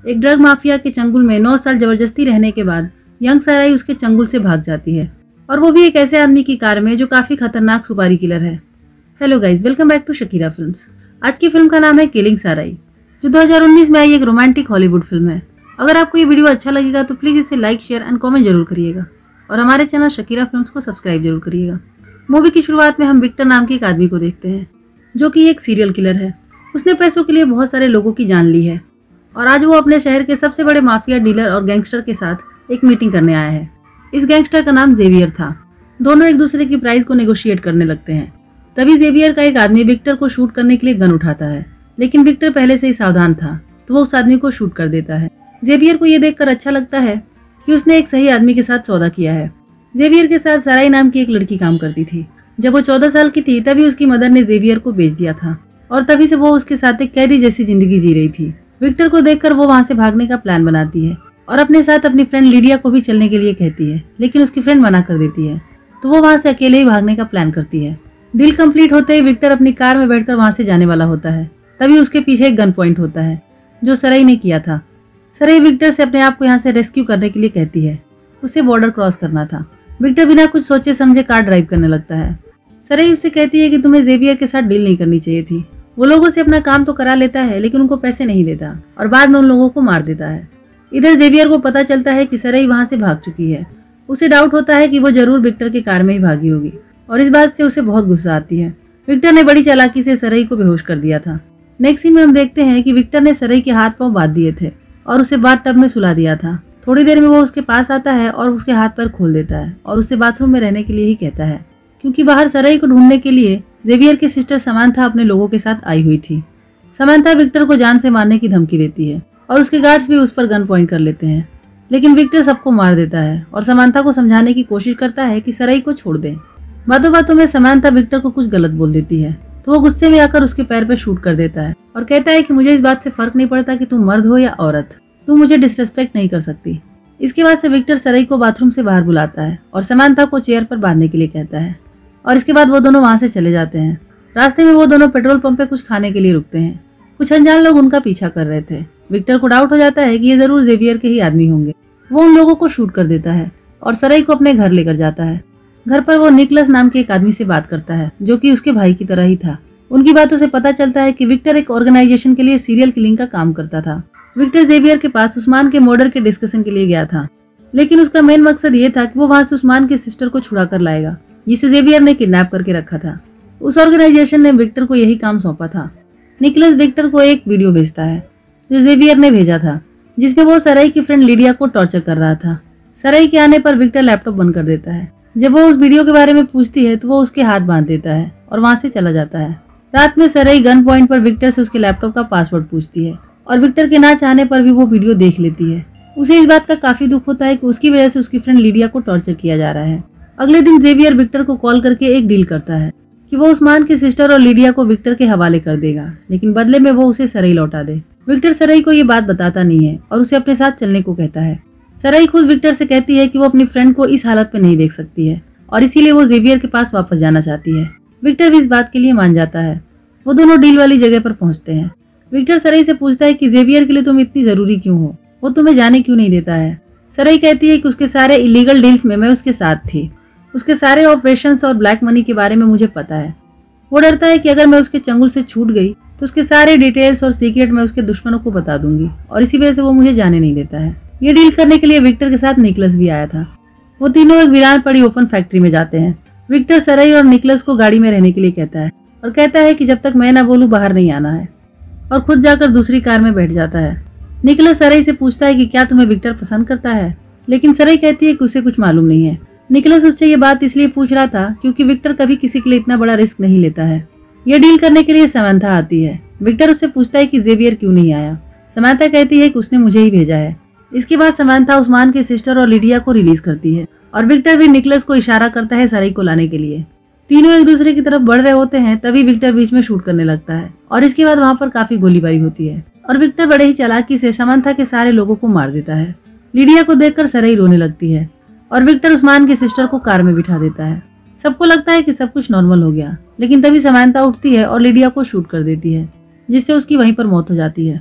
एक drug mafia के चंगुल में 9 साल जबरदस्ती रहने के बाद यंग सराई उसके चंगुल से भाग जाती है, और वो भी एक ऐसे आदमी की कार में जो काफी खतरनाक सुपारी किलर है। Hello guys, welcome back to Shakira films. आज की फिल्म का नाम है किलिंग साराई, जो 2019 में आई एक रोमांटिक हॉलीवुड फिल्म है। अगर आपको ये वीडियो अच्छा लगेगा तो प्लीज इसे लाइक, शेयर एंड कमेंट जरूर करिएगा, और हमारे चैनल शकीरा फिल्म्स को सब्सक्राइब जरूर करिएगा। मूवी की शुरुआत में हम विक्टर नाम के एक आदमी को देखते हैं, जो कि एक सीरियल किलर है। उसने पैसों के लिए बहुत सारे लोगों की जान ली है, और आज वो अपने शहर के सबसे बड़े माफिया डीलर और गैंगस्टर के साथ एक मीटिंग करने आया है। इस गैंगस्टर का नाम जेवियर था। दोनों एक दूसरे की प्राइस को नेगोशिएट करने लगते हैं। तभी जेवियर का एक आदमी विक्टर को शूट करने के लिए गन उठाता है, लेकिन विक्टर पहले से ही सावधान था, तो वो उस आदमी को शूट कर देता है। जेवियर को ये देखकर अच्छा लगता है कि उसने एक सही आदमी के साथ सौदा किया है। जेवियर के साथ सराई नाम की एक लड़की काम करती थी। जब वो 14 साल की थी तभी उसकी मदर ने जेवियर को बेच दिया था, और तभी से वो उसके साथ एक कैदी जैसी जिंदगी जी रही थी। विक्टर को देखकर वो वहाँ से भागने का प्लान बनाती है, और अपने साथ अपनी फ्रेंड लिडिया को भी चलने के लिए कहती है, लेकिन उसकी फ्रेंड मना कर देती है, तो वो वहाँ से अकेले ही भागने का प्लान करती है। डील कंप्लीट होते ही विक्टर अपनी कार में बैठकर वहाँ से जाने वाला होता है। तभी उसके पीछे एक गन पॉइंट होता है, जो सराई ने किया था। सराई विक्टर से अपने आप को यहाँ से रेस्क्यू करने के लिए कहती है। उसे बॉर्डर क्रॉस करना था। विक्टर बिना कुछ सोचे समझे कार ड्राइव करने लगता है। सराई उससे कहती है कि तुम्हें जेवियर के साथ डील नहीं करनी चाहिए थी। वो लोगों से अपना काम तो करा लेता है, लेकिन उनको पैसे नहीं देता, और बाद में उन लोगों को मार देता है। इधर जेवियर को पता चलता है कि सराई वहाँ से भाग चुकी है। उसे डाउट होता है कि वो जरूर विक्टर के कार में ही भागी होगी, और इस बात से उसे बहुत गुस्सा आती है। विक्टर ने बड़ी चालाकी से सराई को बेहोश कर दिया था। नेक्स्ट सीन में हम देखते हैं कि विक्टर ने सराई के हाथ पांव बांध दिए थे और उसे बाथ टब में सुला दिया था। थोड़ी देर में वो उसके पास आता है और उसके हाथ पैर खोल देता है, और उससे बाथरूम में रहने के लिए ही कहता है, क्योंकि बाहर सराई को ढूंढने के लिए जेवियर की सिस्टर समांथा अपने लोगों के साथ आई हुई थी। समांथा विक्टर को जान से मारने की धमकी देती है, और उसके गार्ड्स भी उस पर गन पॉइंट कर लेते हैं, लेकिन विक्टर सबको मार देता है और समांथा को समझाने की कोशिश करता है कि सराई को छोड़ दे। बातों बातों में समांथा विक्टर को कुछ गलत बोल देती है, तो वो गुस्से में आकर उसके पैर पे शूट कर देता है और कहता है कि मुझे इस बात से फर्क नहीं पड़ता कि तुम मर्द हो या औरत, तुम मुझे डिसरेस्पेक्ट नहीं कर सकती। इसके बाद से विक्टर सराई को बाथरूम से बाहर बुलाता है और समांथा को चेयर पर बांधने के लिए कहता है, और इसके बाद वो दोनों वहाँ से चले जाते हैं। रास्ते में वो दोनों पेट्रोल पंप पे कुछ खाने के लिए रुकते हैं। कुछ अनजान लोग उनका पीछा कर रहे थे। विक्टर को डाउट हो जाता है कि ये जरूर जेवियर के ही आदमी होंगे। वो उन लोगों को शूट कर देता है और सराई को अपने घर लेकर जाता है। घर पर वो निकलस नाम के एक आदमी से बात करता है, जो कि उसके भाई की तरह ही था। उनकी बातों से पता चलता है कि विक्टर एक ऑर्गेनाइजेशन के लिए सीरियल किलिंग का काम करता था। विक्टर जेवियर के पास उस्मान के मर्डर के डिस्कशन के लिए गया था, लेकिन उसका मेन मकसद ये था कि वो वहाँ से उस्मान की सिस्टर को छुड़ा कर लाएगा, जिसे जेवियर ने किडनैप करके रखा था। उस ऑर्गेनाइजेशन ने विक्टर को यही काम सौंपा था। निकलस विक्टर को एक वीडियो भेजता है, जो जेवियर ने भेजा था, जिसमें वो सराई की फ्रेंड लिडिया को टॉर्चर कर रहा था। सराई के आने पर विक्टर लैपटॉप बंद कर देता है। जब वो उस वीडियो के बारे में पूछती है तो वो उसके हाथ बांध देता है और वहाँ से चला जाता है। रात में सराई गन पॉइंट पर विक्टर से उसके लैपटॉप का पासवर्ड पूछती है, और विक्टर के ना चाहने पर भी वो वीडियो देख लेती है। उसे इस बात का काफी दुख होता है कि उसकी वजह से उसकी फ्रेंड लिडिया को टॉर्चर किया जा रहा है। अगले दिन जेवियर विक्टर को कॉल करके एक डील करता है कि वो उस्मान की सिस्टर और लिडिया को विक्टर के हवाले कर देगा, लेकिन बदले में वो उसे सराई लौटा दे। विक्टर सराई को ये बात बताता नहीं है और उसे अपने साथ चलने को कहता है। सराई खुद विक्टर से कहती है कि वो अपनी फ्रेंड को इस हालत में नहीं देख सकती है, और इसीलिए वो जेवियर के पास वापस जाना चाहती है। विक्टर भी इस बात के लिए मान जाता है। वो दोनों डील वाली जगह पर पहुंचते हैं। विक्टर सराई से पूछता है कि जेवियर के लिए तुम इतनी जरूरी क्यों हो, वो तुम्हें जाने क्यों नहीं देता है। सराई कहती है कि उसके सारे इलीगल डील्स में मैं उसके साथ थी, उसके सारे ऑपरेशंस और ब्लैक मनी के बारे में मुझे पता है। वो डरता है कि अगर मैं उसके चंगुल से छूट गई तो उसके सारे डिटेल्स और सीक्रेट मैं उसके दुश्मनों को बता दूंगी, और इसी वजह से वो मुझे जाने नहीं देता है। ये डील करने के लिए विक्टर के साथ निकलस भी आया था। वो तीनों एक वीरान पड़ी ओपन फैक्ट्री में जाते हैं। विक्टर सराई और निकलस को गाड़ी में रहने के लिए कहता है, और कहता है कि जब तक मैं ना बोलूं बाहर नहीं आना है, और खुद जाकर दूसरी कार में बैठ जाता है। निकलस सराई से पूछता है कि क्या तुम्हें विक्टर पसंद करता है, लेकिन सराई कहती है कि उसे कुछ मालूम नहीं है। निकलस उससे ये बात इसलिए पूछ रहा था क्योंकि विक्टर कभी किसी के लिए इतना बड़ा रिस्क नहीं लेता है। ये डील करने के लिए समांथा आती है। विक्टर उससे पूछता है कि जेवियर क्यों नहीं आया। समांथा कहती है कि उसने मुझे ही भेजा है। इसके बाद समांथा उस्मान की सिस्टर और लिडिया को रिलीज करती है, और विक्टर भी निकलस को इशारा करता है सराई को लाने के लिए। तीनों एक दूसरे की तरफ बढ़ रहे होते हैं, तभी विक्टर बीच में शूट करने लगता है, और इसके बाद वहाँ पर काफी गोलीबारी होती है, और विक्टर बड़े ही चालाकी से समांथा के सारे लोगों को मार देता है। लिडिया को देखकर सराई रोने लगती है, और विक्टर उस्मान की सिस्टर को कार में बिठा देता है। सबको लगता है कि सब कुछ नॉर्मल हो गया, लेकिन तभी समांथा उठती है और लिडिया को शूट कर देती है, जिससे उसकी वहीं पर मौत हो जाती है।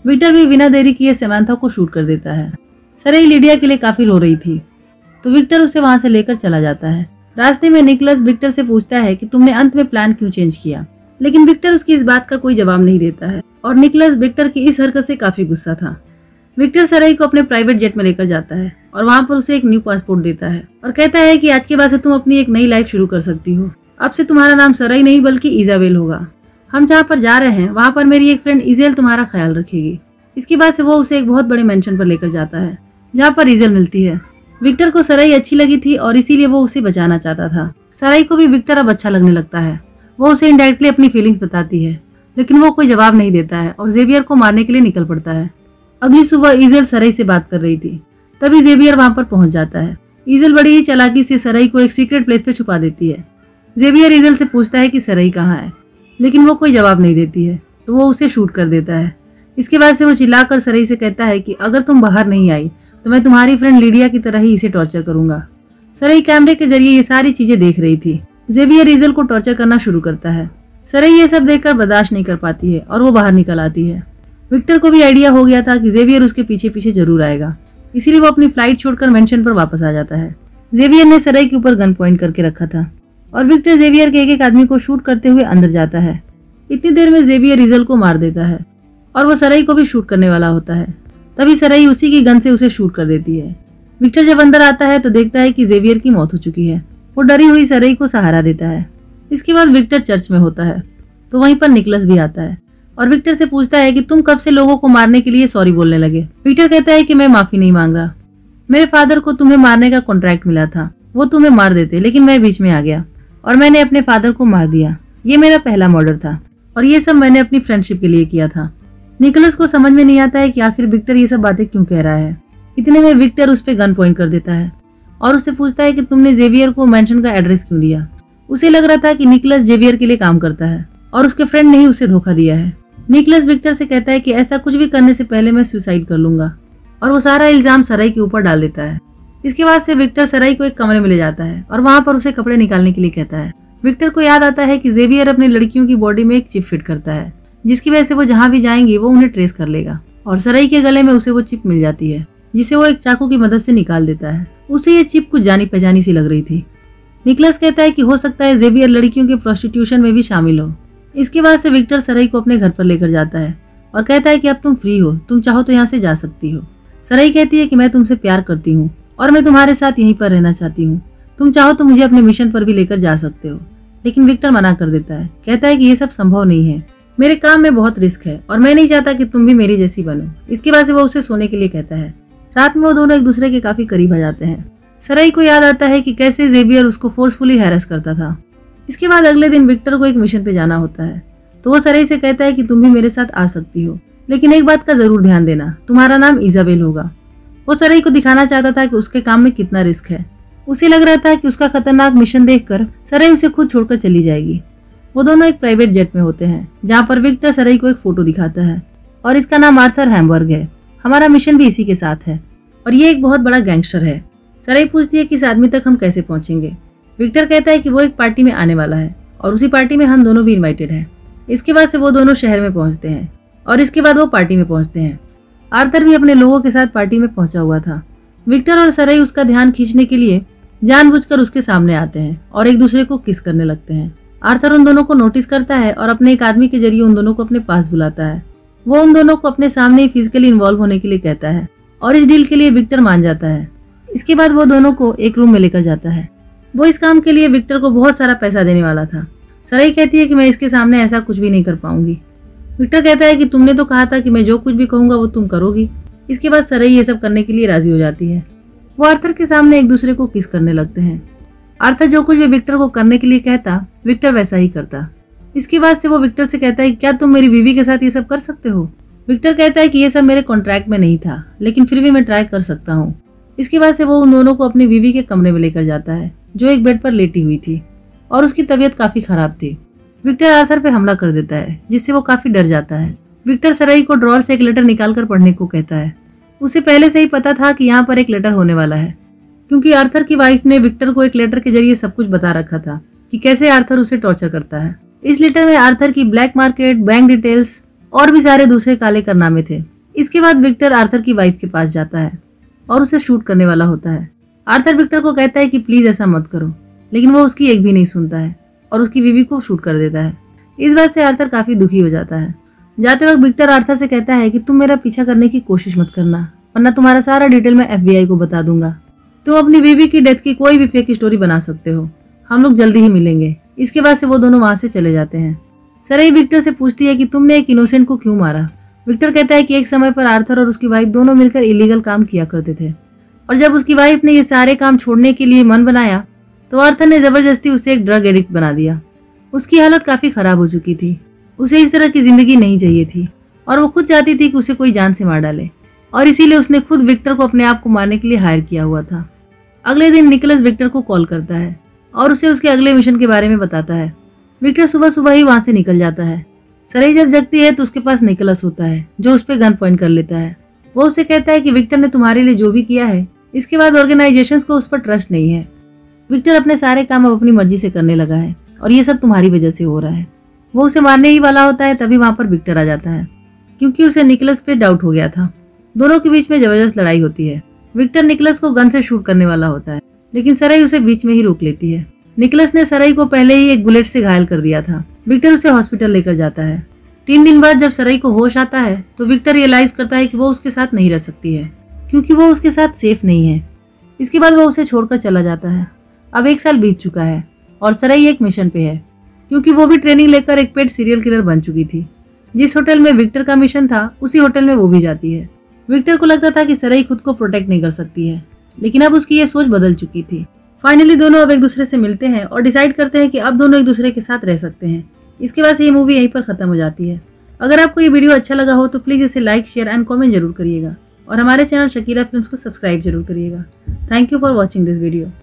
विक्टर भी बिना देरी किए सैमंथा को शूट कर देता है। सरई लिडिया के लिए काफी रो रही थी, तो विक्टर उसे वहां से लेकर चला जाता है। रास्ते में निकोलस विक्टर से पूछता है कि तुमने अंत में प्लान क्यों चेंज किया, लेकिन विक्टर उसकी इस बात का कोई जवाब नहीं देता है और निकोलस विक्टर की इस हरकत से काफी गुस्सा था। विक्टर सरई को अपने प्राइवेट जेट में लेकर जाता है और वहां पर उसे एक न्यू पासपोर्ट देता है और कहता है कि आज के बाद से तुम अपनी एक नई लाइफ शुरू कर सकती हो। अब से तुम्हारा नाम सरई नहीं बल्कि इजाबेल होगा। हम जहाँ पर जा रहे हैं वहाँ पर मेरी एक फ्रेंड इजेल तुम्हारा ख्याल रखेगी। इसके बाद से वो उसे एक बहुत बड़े मेंशन पर लेकर जाता है जहाँ पर इजेल मिलती है। विक्टर को सरई अच्छी लगी थी और इसीलिए वो उसे बचाना चाहता था। सरई को भी विक्टर अब अच्छा लगने लगता है। वो उसे इनडायरेक्टली अपनी फीलिंग्स बताती है, लेकिन वो कोई जवाब नहीं देता है और जेवियर को मारने के लिए निकल पड़ता है। अगली सुबह इजेल सरई से बात कर रही थी, तभी जेवियर वहां पर पहुंच जाता है। इजेल बड़ी ही चालाकी से सरई को एक सीक्रेट प्लेस पे छुपा देती है। जेवियर इजेल से पूछता है कि सरई कहाँ है, लेकिन वो कोई जवाब नहीं देती है, तो वो उसे शूट कर देता है। इसके बाद से वो चिल्लाकर सरई से कहता है कि अगर तुम बाहर नहीं आई तो मैं तुम्हारी फ्रेंड लिडिया की तरह ही इसे टॉर्चर करूंगा। सरई कैमरे के जरिए ये सारी चीजें देख रही थी। जेवियर इजेल को टॉर्चर करना शुरू करता है। सरई ये सब देखकर बर्दाश्त नहीं कर पाती है और वो बाहर निकल आती है। विक्टर को भी आइडिया हो गया था कि जेवियर उसके पीछे पीछे जरूर आएगा, इसीलिए वो अपनी फ्लाइट छोड़कर मेंशन पर वापस आ जाता है। जेवियर ने सरई के ऊपर गन पॉइंट करके रखा था और विक्टर जेवियर के एक एक आदमी को शूट करते हुए अंदर जाता है। इतनी देर में जेवियर इजेल को मार देता है और वो सरई को भी शूट करने वाला होता है। तभी सरई उसी की गन से उसे शूट कर देती है। विक्टर जब अंदर आता है तो देखता है कि जेवियर की मौत हो चुकी है। वो डरी हुई सरई को सहारा देता है। इसके बाद विक्टर चर्च में होता है, तो वहीं पर निकोलस भी आता है और विक्टर से पूछता है कि तुम कब से लोगों को मारने के लिए सॉरी बोलने लगे। विक्टर कहता है कि मैं माफी नहीं मांग रहा, मेरे फादर को तुम्हें मारने का कॉन्ट्रैक्ट मिला था, वो तुम्हें मार देते, लेकिन मैं बीच में आ गया और मैंने अपने फादर को मार दिया। ये मेरा पहला मर्डर था और ये सब मैंने अपनी फ्रेंडशिप के लिए किया था। निकोलस को समझ में नहीं आता है कि आखिर विक्टर ये सब बातें क्यों कह रहा है। इतने में विक्टर उस पे गन पॉइंट कर देता है और उससे पूछता है कि तुमने जेवियर को मेंशन का एड्रेस क्यों दिया। उसे लग रहा था कि निकोलस जेवियर के लिए काम करता है और उसके फ्रेंड ने ही उसे धोखा दिया है। निकोलस विक्टर से कहता है कि ऐसा कुछ भी करने से पहले मैं सुसाइड कर लूंगा और वो सारा इल्जाम सरई के ऊपर डाल देता है। इसके बाद से विक्टर सरई को एक कमरे में ले जाता है और वहाँ पर उसे कपड़े निकालने के लिए कहता है। विक्टर को याद आता है कि जेवियर अपनी लड़कियों की बॉडी में एक चिप फिट करता है, जिसकी वजह से वो जहाँ भी जाएंगी वो उन्हें ट्रेस कर लेगा और सरई के गले में उसे वो चिप मिल जाती है, जिसे वो एक चाकू की मदद से निकाल देता है। उसे ये चिप कुछ जानी पहचानी सी लग रही थी। निकोलस कहता है कि हो सकता है जेवियर लड़कियों के प्रोस्टिट्यूशन में भी शामिल हो। इसके बाद से विक्टर सरई को अपने घर पर लेकर जाता है और कहता है कि अब तुम फ्री हो, तुम चाहो तो यहाँ से जा सकती हो। सरई कहती है कि मैं तुमसे प्यार करती हूँ और मैं तुम्हारे साथ यहीं पर रहना चाहती हूँ, तुम चाहो तो मुझे अपने मिशन पर भी लेकर जा सकते हो। लेकिन विक्टर मना कर देता है, कहता है कि ये सब संभव नहीं है, मेरे काम में बहुत रिस्क है और मैं नहीं चाहता कि तुम भी मेरी जैसी बनो। इसके बाद से वो उसे सोने के लिए कहता है। रात में वो दोनों एक दूसरे के काफी करीब आ जाते हैं। सरई को याद आता है कि कैसे जेवियर उसको फोर्सफुली हैरेस करता था। इसके बाद अगले दिन विक्टर को एक मिशन पे जाना होता है, तो वो सरई से कहता है कि तुम भी मेरे साथ आ सकती हो, लेकिन एक बात का जरूर ध्यान देना, तुम्हारा नाम इजाबेल होगा। वो सरई को दिखाना चाहता था कि उसके काम में कितना रिस्क है। उसे लग रहा था कि उसका खतरनाक मिशन देखकर सरई उसे खुद छोड़कर चली जाएगी। वो दोनों एक प्राइवेट जेट में होते हैं, जहाँ पर विक्टर सरई को एक फोटो दिखाता है और इसका नाम आर्थर हैम्बर्ग है। हमारा मिशन भी इसी के साथ है और ये एक बहुत बड़ा गैंगस्टर है। सरई पूछती है कि इस आदमी तक हम कैसे पहुंचेंगे। विक्टर कहता है कि वो एक पार्टी में आने वाला है और उसी पार्टी में हम दोनों भी इनवाइटेड हैं। इसके बाद से वो दोनों शहर में पहुंचते हैं और इसके बाद वो पार्टी में पहुंचते हैं। आर्थर भी अपने लोगों के साथ पार्टी में पहुंचा हुआ था। विक्टर और सरई उसका ध्यान खींचने के लिए जानबूझकर उसके सामने आते हैं और एक दूसरे को किस करने लगते हैं। आर्थर उन दोनों को नोटिस करता है और अपने एक आदमी के जरिए उन दोनों को अपने पास बुलाता है। वो उन दोनों को अपने सामने ही फिजिकली इन्वॉल्व होने के लिए कहता है और इस डील के लिए विक्टर मान जाता है। इसके बाद वो दोनों को एक रूम में लेकर जाता है। वो इस काम के लिए विक्टर को बहुत सारा पैसा देने वाला था। सरई कहती है कि मैं इसके सामने ऐसा कुछ भी नहीं कर पाऊंगी। विक्टर कहता है कि तुमने तो कहा था कि मैं जो कुछ भी कहूंगा वो तुम करोगी। इसके बाद सरई ये सब करने के लिए राजी हो जाती है। वो आर्थर के सामने एक दूसरे को किस करने लगते हैं। आर्थर जो कुछ भी विक्टर को करने के लिए कहता, विक्टर वैसा ही करता। इसके बाद से वो विक्टर से कहता है कि क्या तुम मेरी बीवी के साथ ये सब कर सकते हो। विक्टर कहता है कि ये सब मेरे कॉन्ट्रैक्ट में नहीं था, लेकिन फिर भी मैं ट्राई कर सकता हूँ। इसके बाद से वो उन दोनों को अपनी बीवी के कमरे में लेकर जाता है, जो एक बेड पर लेटी हुई थी और उसकी तबीयत काफी खराब थी। विक्टर आर्थर पे हमला कर देता है, जिससे वो काफी डर जाता है। विक्टर सरई को ड्रॉर से एक लेटर निकालकर पढ़ने को कहता है। उसे पहले से ही पता था कि यहाँ पर एक लेटर होने वाला है, क्योंकि आर्थर की वाइफ ने विक्टर को एक लेटर के जरिए सब कुछ बता रखा था कि कैसे आर्थर उसे टॉर्चर करता है। इस लेटर में आर्थर की ब्लैक मार्केट, बैंक डिटेल्स और भी सारे दूसरे काले कारनामे थे। इसके बाद विक्टर आर्थर की वाइफ के पास जाता है और उसे शूट करने वाला होता है। आर्थर विक्टर को कहता है कि प्लीज ऐसा मत करो, लेकिन वो उसकी एक भी नहीं सुनता है और उसकी बीवी को शूट कर देता है। इस बात से आर्थर काफी दुखी हो जाता है। जाते वक्त विक्टर आर्थर से कहता है कि तुम मेरा पीछा करने की कोशिश मत करना, वरना तुम्हारा सारा डिटेल मैं FBI को बता दूंगा। तुम अपनी बीवी की डेथ की कोई भी फेक स्टोरी बना सकते हो, हम लोग जल्दी ही मिलेंगे। इसके बाद से वो दोनों वहां से चले जाते हैं। सरई विक्टर से पूछती है कि तुमने एक इनोसेंट को क्यों मारा। विक्टर कहता है कि एक समय पर आर्थर और उसकी वाइफ दोनों मिलकर इलीगल काम किया करते थे, और जब उसकी वाइफ ने ये सारे काम छोड़ने के लिए मन बनाया तो आर्थर ने जबरदस्ती उसे एक ड्रग एडिक्ट बना दिया। उसकी हालत काफी खराब हो चुकी थी, उसे इस तरह की जिंदगी नहीं चाहिए थी और वो खुद चाहती थी कि उसे कोई जान से मार डाले, और इसीलिए उसने खुद विक्टर को अपने आप को मारने के लिए हायर किया हुआ था। अगले दिन निकोलस विक्टर को कॉल करता है और उसे उसके अगले मिशन के बारे में बताता है। विक्टर सुबह सुबह ही वहां से निकल जाता है। सरई जब जगती है तो उसके पास निकोलस होता है जो उस पर गन पॉइंट कर लेता है। वो उससे कहता है कि विक्टर ने तुम्हारे लिए जो भी किया है, इसके बाद ऑर्गेनाइजेशंस को उस पर ट्रस्ट नहीं है। विक्टर अपने सारे काम अब अपनी मर्जी से करने लगा है और ये सब तुम्हारी वजह से हो रहा है। वो उसे मारने ही वाला होता है, तभी वहां पर विक्टर आ जाता है क्योंकि उसे निकोलस पे डाउट हो गया था। दोनों के बीच में जबरदस्त लड़ाई होती है। विक्टर निकोलस को गन से शूट करने वाला होता है, लेकिन सरई उसे बीच में ही रोक लेती है। निकोलस ने सरई को पहले ही एक बुलेट से घायल कर दिया था। विक्टर उसे हॉस्पिटल लेकर जाता है। 3 दिन बाद जब सरई को होश आता है तो विक्टर रियलाइज करता है कि वो उसके साथ नहीं रह सकती है क्योंकि वो उसके साथ सेफ नहीं है। इसके बाद वो उसे छोड़कर चला जाता है। अब 1 साल बीत चुका है और सरई एक मिशन पे है क्योंकि वो भी ट्रेनिंग लेकर एक पेट सीरियल किलर बन चुकी थी। जिस होटल में विक्टर का मिशन था उसी होटल में वो भी जाती है। विक्टर को लगता था कि सरई खुद को प्रोटेक्ट नहीं कर सकती है, लेकिन अब उसकी ये सोच बदल चुकी थी। फाइनली दोनों अब एक दूसरे से मिलते हैं और डिसाइड करते हैं कि अब दोनों एक दूसरे के साथ रह सकते हैं। इसके बाद से ये मूवी यहीं पर खत्म हो जाती है। अगर आपको ये वीडियो अच्छा लगा हो तो प्लीज इसे लाइक, शेयर एंड कमेंट जरूर करिएगा और हमारे चैनल शकीरा फिल्म्स को सब्सक्राइब जरूर करिएगा। Thank you for watching this video.